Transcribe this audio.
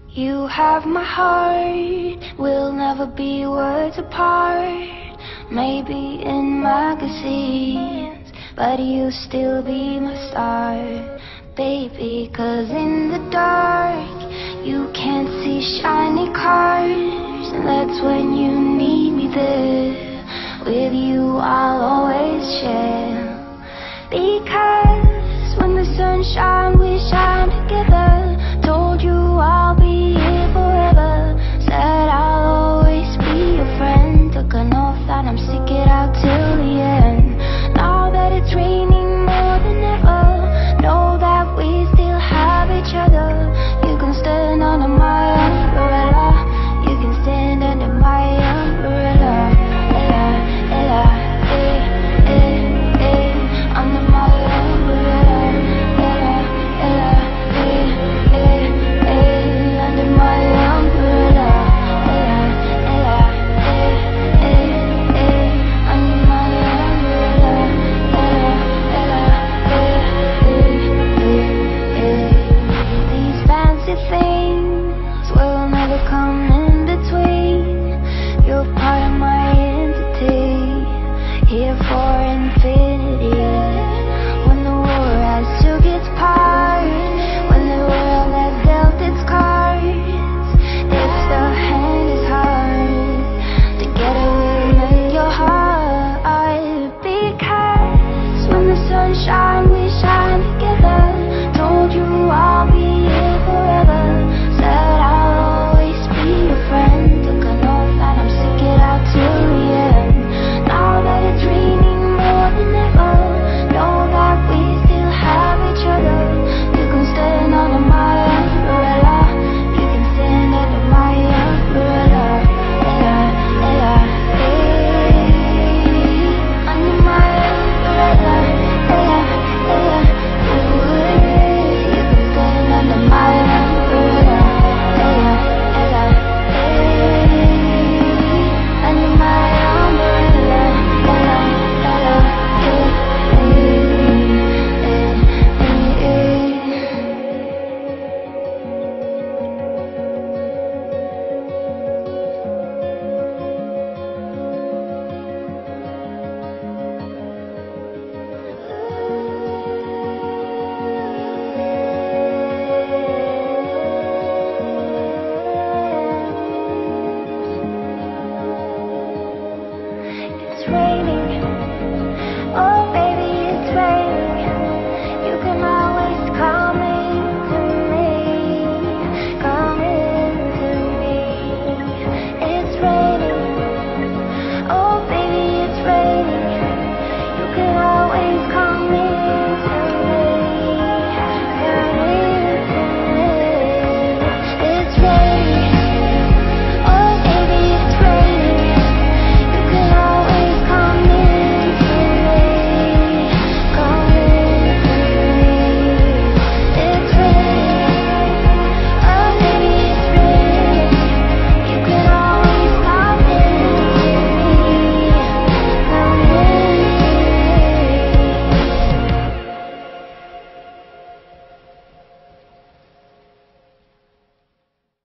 You have my heart, we'll never be worlds apart. Maybe in magazines, but you still be my star, baby. 'Cause in the dark, you can't see shiny cars, and that's when you need me there. With you I'll always share, because when the sun shines we shine.